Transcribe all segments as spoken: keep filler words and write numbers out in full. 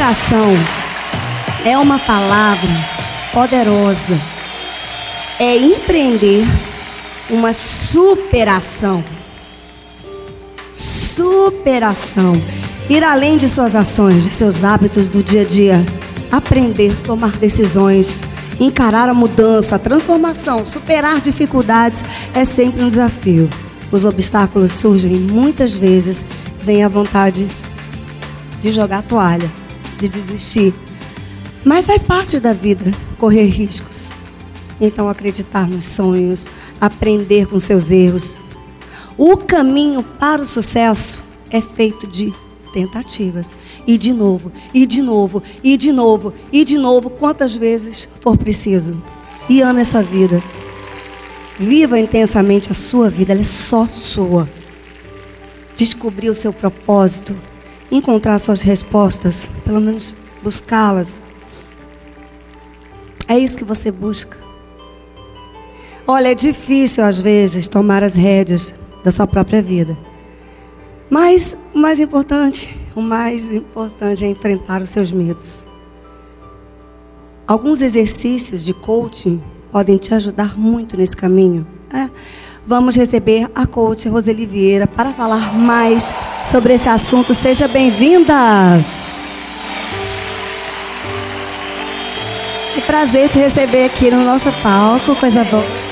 Superação é uma palavra poderosa. É empreender uma superação. Superação. Ir além de suas ações, de seus hábitos do dia a dia. Aprender, tomar decisões, encarar a mudança, a transformação, superar dificuldades é sempre um desafio. Os obstáculos surgem muitas vezes, vem a vontade de jogar a toalha, de desistir. Mas faz parte da vida correr riscos. Então acreditar nos sonhos, aprender com seus erros. O caminho para o sucesso é feito de tentativas. E de novo, e de novo, e de novo, e de novo, quantas vezes for preciso. E ame a sua vida. Viva intensamente a sua vida, ela é só sua. Descobrir o seu propósito, encontrar suas respostas, pelo menos buscá-las. É isso que você busca. Olha, é difícil às vezes tomar as rédeas da sua própria vida. Mas o mais importante, o mais importante é enfrentar os seus medos. Alguns exercícios de coaching podem te ajudar muito nesse caminho. É. Vamos receber a coach Roseli Vieira para falar mais sobre esse assunto. Seja bem-vinda! Que prazer te receber aqui no nosso palco, coisa boa.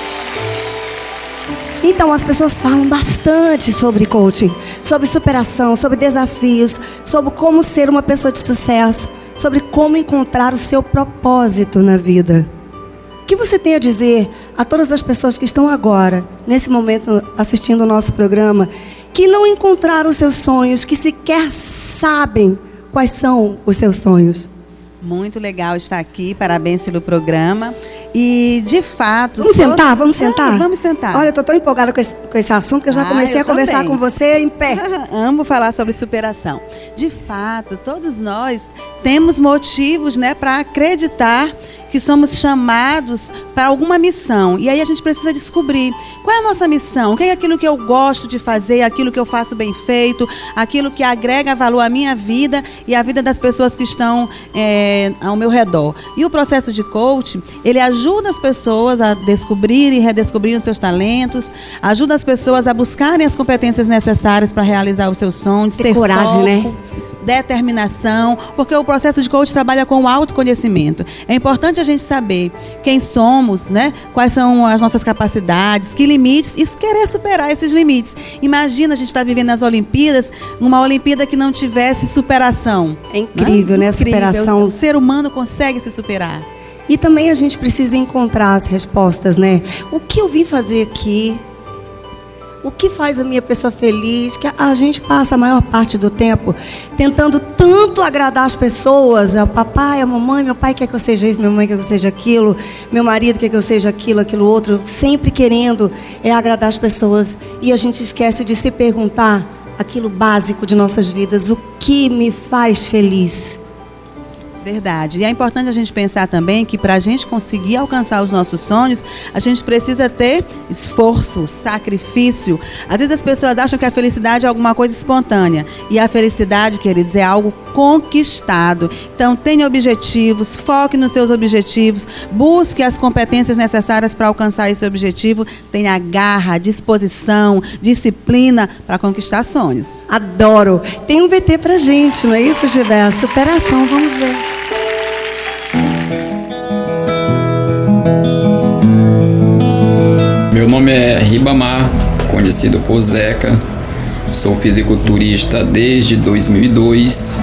Então, as pessoas falam bastante sobre coaching, sobre superação, sobre desafios, sobre como ser uma pessoa de sucesso, sobre como encontrar o seu propósito na vida. O que você tem a dizer a todas as pessoas que estão agora, nesse momento, assistindo o nosso programa, que não encontraram os seus sonhos, que sequer sabem quais são os seus sonhos? Muito legal estar aqui, parabéns pelo programa. E, de fato... Vamos todos... sentar, vamos sentar? Vamos, vamos sentar. Olha, eu estou tão empolgada com esse, com esse assunto que eu já ah, comecei eu a conversar também. com você em pé. Amo falar sobre superação. De fato, todos nós temos motivos, né, para acreditar que somos chamados para alguma missão. E aí a gente precisa descobrir qual é a nossa missão, o que é aquilo que eu gosto de fazer, aquilo que eu faço bem feito, aquilo que agrega valor à minha vida e à vida das pessoas que estão é, ao meu redor. E o processo de coaching, ele ajuda as pessoas a descobrir e redescobrir os seus talentos, ajuda as pessoas a buscarem as competências necessárias para realizar os seus sonhos, ter, ter coragem, foco, né? Determinação, porque o processo de coaching trabalha com o autoconhecimento. É importante a gente saber quem somos, né? Quais são as nossas capacidades, que limites, e querer superar esses limites. Imagina a gente estar vivendo nas Olimpíadas, uma Olimpíada que não tivesse superação. É incrível, né? A superação. O ser humano consegue se superar. E também a gente precisa encontrar as respostas, né? O que eu vim fazer aqui? O que faz a minha pessoa feliz? Que a gente passa a maior parte do tempo tentando tanto agradar as pessoas, o papai, a mamãe, meu pai quer que eu seja isso, minha mãe quer que eu seja aquilo, meu marido quer que eu seja aquilo, aquilo outro, sempre querendo é agradar as pessoas. E a gente esquece de se perguntar aquilo básico de nossas vidas, o que me faz feliz? Verdade. E é importante a gente pensar também que para a gente conseguir alcançar os nossos sonhos, a gente precisa ter esforço, sacrifício. Às vezes as pessoas acham que a felicidade é alguma coisa espontânea. E a felicidade, queridos, é algo conquistado. Então tenha objetivos, foque nos seus objetivos, busque as competências necessárias para alcançar esse objetivo, tenha garra, disposição, disciplina para conquistar sonhos. Adoro. Tem um V T pra gente, não é isso, Gilberto? Superação, vamos ver. Meu nome é Ribamar, conhecido por Zeca. Sou fisiculturista desde dois mil e dois.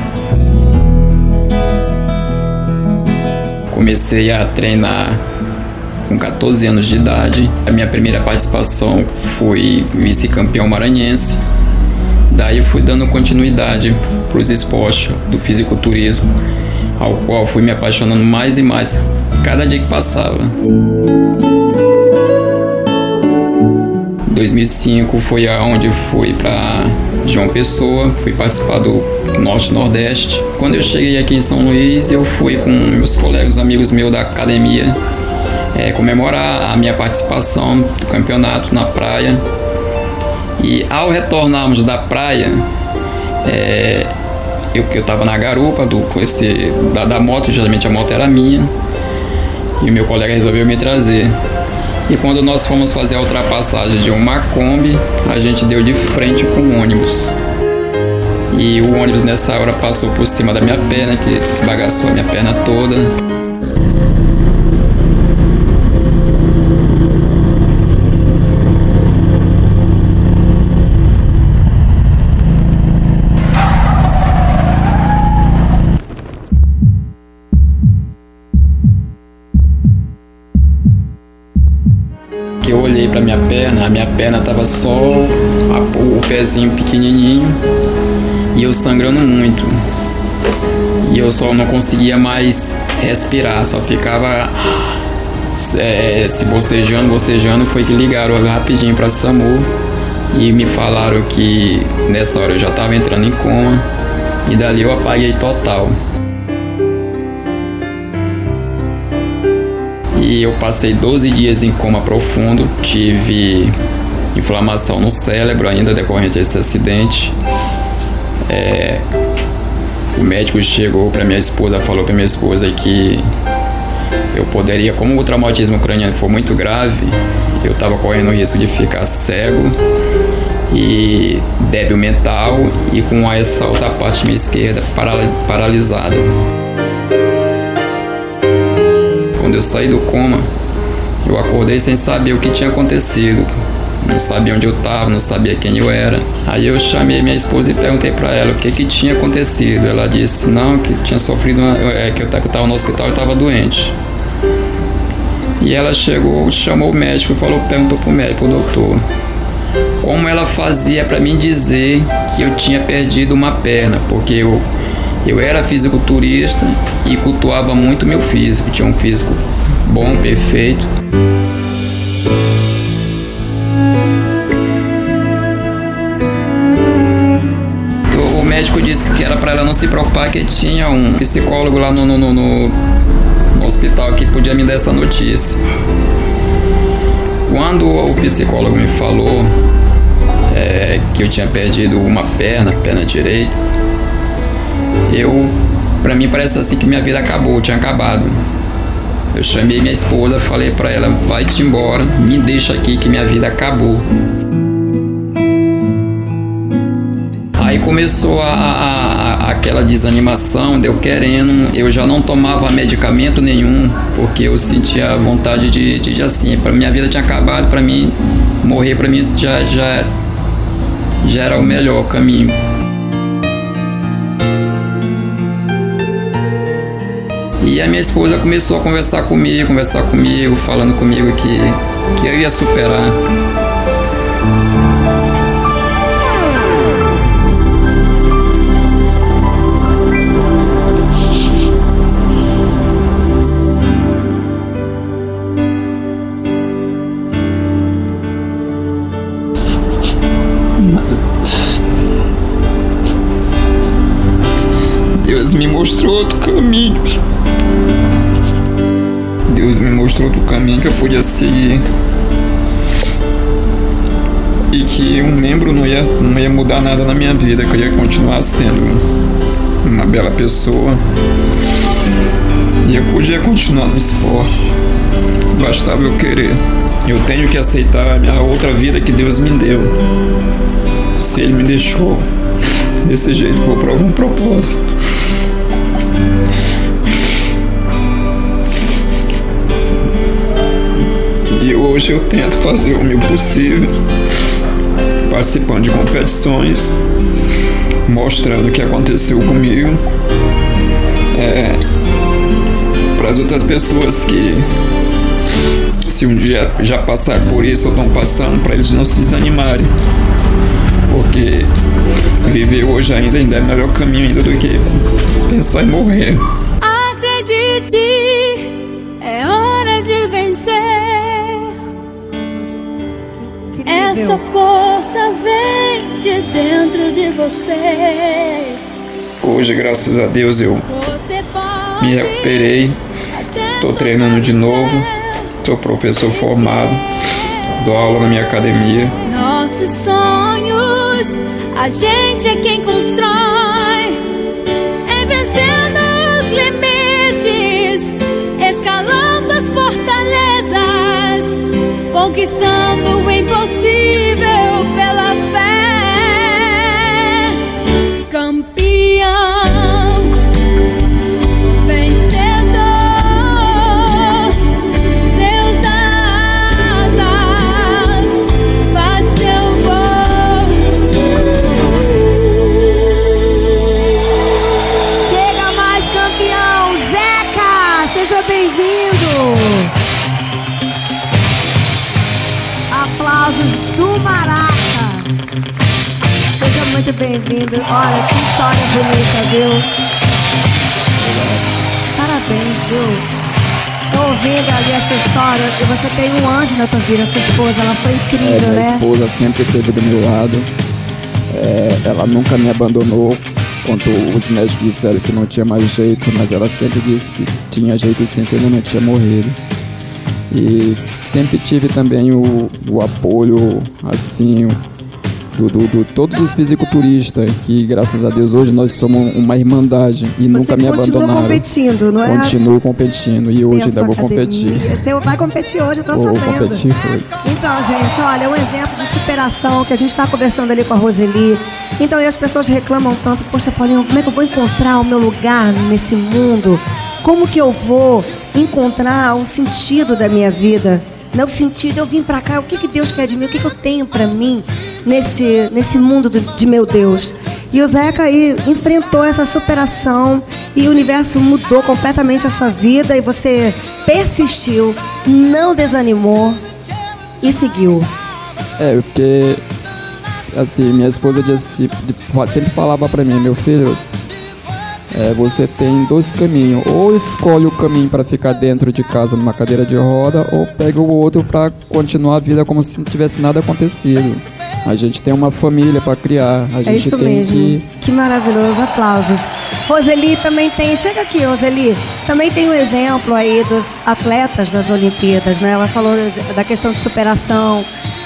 Comecei a treinar com quatorze anos de idade. A minha primeira participação foi vice-campeão maranhense. Daí fui dando continuidade para os esportes do fisiculturismo, ao qual fui me apaixonando mais e mais cada dia que passava. dois mil e cinco foi aonde fui para João Pessoa, fui participar do Norte Nordeste. Quando eu cheguei aqui em São Luís, eu fui com meus colegas, amigos meus da academia, é, comemorar a minha participação do campeonato na praia. E ao retornarmos da praia, é, eu que eu estava na garupa do, com esse, da, da moto, geralmente a moto era minha, e o meu colega resolveu me trazer. E quando nós fomos fazer a ultrapassagem de uma Kombi, a gente deu de frente com o ônibus. E o ônibus nessa hora passou por cima da minha perna, que esbagaçou a minha perna toda. Que eu olhei para minha perna, a minha perna tava só a, o pezinho pequenininho e eu sangrando muito. E eu só não conseguia mais respirar, só ficava é, se bocejando, bocejando. Foi que ligaram rapidinho para SAMU e me falaram que nessa hora eu já estava entrando em coma e dali eu apaguei total. E eu passei doze dias em coma profundo, tive inflamação no cérebro ainda decorrente desse acidente. É, o médico chegou para minha esposa, falou para minha esposa que eu poderia, como o traumatismo craniano foi muito grave, eu estava correndo o risco de ficar cego e débil mental e com a ressalto a parte minha esquerda paralis- paralisada. Quando eu saí do coma, eu acordei sem saber o que tinha acontecido. Não sabia onde eu estava, não sabia quem eu era. Aí eu chamei minha esposa e perguntei para ela o que que tinha acontecido. Ela disse não, que tinha sofrido, uma, é, que eu estava no hospital e estava doente. E ela chegou, chamou o médico, falou, perguntou para o médico, o doutor, como ela fazia para mim dizer que eu tinha perdido uma perna, porque eu Eu era fisiculturista e cultuava muito meu físico. Tinha um físico bom, perfeito. O médico disse que era para ela não se preocupar, que tinha um psicólogo lá no, no, no, no hospital que podia me dar essa notícia. Quando o psicólogo me falou é, que eu tinha perdido uma perna, perna direita, Eu, pra mim parece assim que minha vida acabou, tinha acabado. Eu chamei minha esposa, falei pra ela, vai-te embora, me deixa aqui que minha vida acabou. Aí começou a, a, aquela desanimação, de eu querendo, eu já não tomava medicamento nenhum, porque eu sentia vontade de, de, de assim, pra minha vida tinha acabado, pra mim, morrer pra mim já, já, já era o melhor caminho. E a minha esposa começou a conversar comigo, conversar comigo, falando comigo que, que eu ia superar. Deus me mostrou outro caminho. Deus me mostrou outro caminho que eu podia seguir. E que um membro não ia, não ia mudar nada na minha vida, que eu ia continuar sendo uma bela pessoa. E eu podia continuar no esporte. Bastava eu querer. Eu tenho que aceitar a outra vida que Deus me deu. Se Ele me deixou desse jeito, vou por algum propósito. E hoje eu tento fazer o meu possível, participando de competições, mostrando o que aconteceu comigo, é, para as outras pessoas que, se um dia já passaram por isso ou estão passando, para eles não se desanimarem, porque viver hoje ainda, ainda é o melhor caminho ainda do que pensar em morrer. Acredite, é hora de vencer. Essa força vem de dentro de você. Hoje, graças a Deus, eu me recuperei, estou treinando de novo, sou professor formado, dou aula na minha academia. Nossos sonhos, a gente é quem constrói. conquistando o impossível pela fé. Campeão, vencedor, Deus das asas, faz teu voo. Chega mais, campeão! Zeca, seja bem-vindo! Aplausos do Maraca. Seja muito bem-vindo. Olha, que história bonita, viu? Parabéns, viu? Tô ouvindo ali essa história. E você tem um anjo na tua vida, sua esposa. Ela foi incrível, é, minha né? Minha esposa sempre esteve do meu lado. É, ela nunca me abandonou quando os médicos disseram que não tinha mais jeito, mas ela sempre disse que tinha jeito e sempre ainda não tinha morrido. E sempre tive também o, o apoio, assim, do, do, do todos os fisiculturistas, que graças a Deus hoje nós somos uma irmandade e você nunca me abandonaram. Continua competindo, não é? Continuo competindo e hoje ainda vou competir. Você vai competir hoje, eu tô vou sabendo. competir hoje. Então, gente, olha, um exemplo de superação que a gente está conversando ali com a Roseli. Então, e as pessoas reclamam tanto, poxa, Paulinho, como é que eu vou encontrar o meu lugar nesse mundo? Como que eu vou encontrar um sentido da minha vida? Não, o sentido, eu vim pra cá, o que, que Deus quer de mim? O que, que eu tenho pra mim nesse, nesse mundo do, de meu Deus? E o Zeca aí enfrentou essa superação e o universo mudou completamente a sua vida e você persistiu, não desanimou e seguiu. É, porque, assim, minha esposa disse, sempre falava pra mim, meu filho, É, você tem dois caminhos, ou escolhe o caminho para ficar dentro de casa numa cadeira de roda, ou pega o outro para continuar a vida como se não tivesse nada acontecido. A gente tem uma família para criar, a gente é isso tem mesmo. que... Que maravilhoso, aplausos. Roseli também tem, chega aqui, Roseli, também tem um exemplo aí dos atletas das Olimpíadas, né? Ela falou da questão de superação.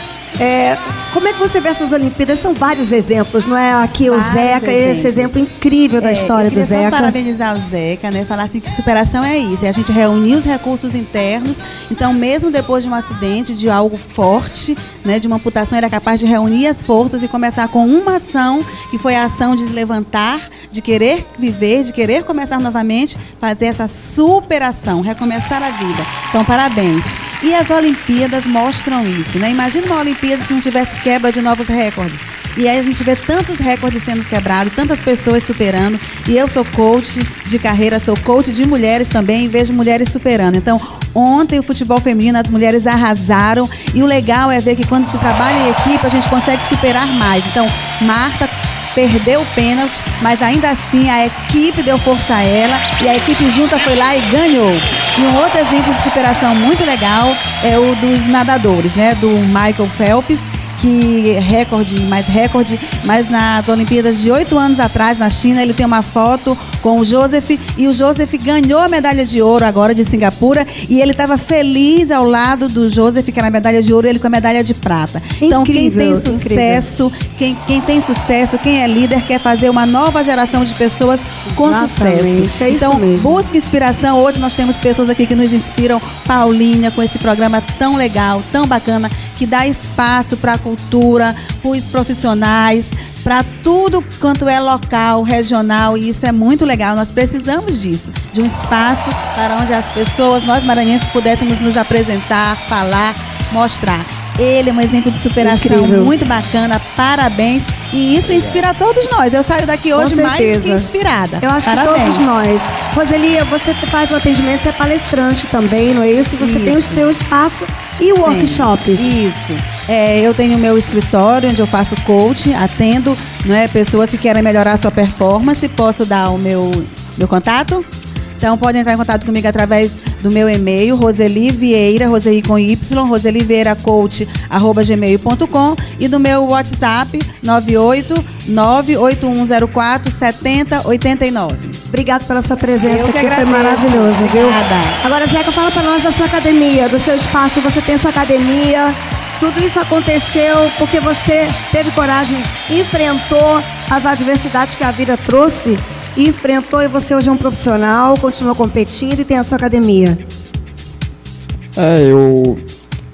É, como é que você vê essas Olimpíadas? São vários exemplos, não é? Aqui o Zeca, exemplos. esse exemplo incrível da É, história eu queria do Zeca. só parabenizar o Zeca, né? Falar assim que superação é isso, é a gente reunir os recursos internos. Então, mesmo depois de um acidente, de algo forte, né, de uma amputação, ele é capaz de reunir as forças e começar com uma ação, que foi a ação de se levantar, de querer viver, de querer começar novamente, fazer essa superação, recomeçar a vida. Então, parabéns. E as Olimpíadas mostram isso, né? Imagina uma Olimpíada se não tivesse quebra de novos recordes. E aí a gente vê tantos recordes sendo quebrados, tantas pessoas superando. E eu sou coach de carreira, sou coach de mulheres também e vejo mulheres superando. Então, ontem o futebol feminino, as mulheres arrasaram. E o legal é ver que quando se trabalha em equipe, a gente consegue superar mais. Então, Marta perdeu o pênalti, mas ainda assim a equipe deu força a ela e a equipe junta foi lá e ganhou. E um outro exemplo de superação muito legal é o dos nadadores, né? Do Michael Phelps, que recorde, mais recorde, mas nas Olimpíadas de oito anos atrás, na China, ele tem uma foto com o Joseph, e o Joseph ganhou a medalha de ouro agora de Singapura, e ele estava feliz ao lado do Joseph, que era a medalha de ouro, e ele com a medalha de prata. Então, Incrível, quem tem sucesso, quem, quem tem sucesso, quem é líder, quer fazer uma nova geração de pessoas com Exatamente, sucesso. é isso então, mesmo. busque inspiração. Hoje nós temos pessoas aqui que nos inspiram. Paulinha, com esse programa tão legal, tão bacana, que dá espaço para a cultura, para os profissionais, para tudo quanto é local, regional, e isso é muito legal. Nós precisamos disso, de um espaço para onde as pessoas, nós maranhenses, pudéssemos nos apresentar, falar, mostrar. Ele é um exemplo de superação Incrível. Muito bacana, parabéns. E isso inspira todos nós. Eu saio daqui hoje mais que inspirada. Eu acho parabéns. que todos nós. Roselia, você faz o atendimento, você é palestrante também, não é isso? E você Isso. tem o seu espaço e o workshops. Isso. É, eu tenho o meu escritório, onde eu faço coaching, atendo, né, pessoas que querem melhorar a sua performance. Posso dar o meu, meu contato? Então, podem entrar em contato comigo através do meu e-mail, Roseli Vieira, Roseli com Y, roseliveiracoach, arroba gmail ponto com, e do meu WhatsApp, nove oito nove oito um zero quatro sete zero oito nove. Obrigada pela sua presença Eu que aqui, foi agradeço. maravilhoso, viu? Obrigada. Agora, Zeca, fala pra nós da sua academia, do seu espaço. Você tem sua academia, tudo isso aconteceu porque você teve coragem, enfrentou as adversidades que a vida trouxe, e enfrentou, e você hoje é um profissional, continua competindo e tem a sua academia. É, eu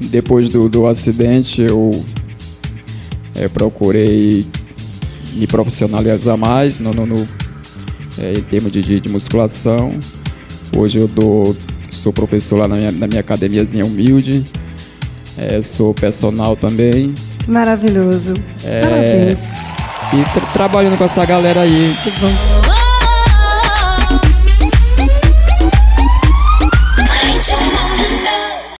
depois do, do acidente, eu é, procurei me profissionalizar mais no, no, no, é, em termos de, de, de musculação. Hoje eu dou, sou professor lá na minha, na minha academiazinha humilde, é, sou personal também. Maravilhoso. É, Parabéns. E tra trabalhando com essa galera aí. Que bom.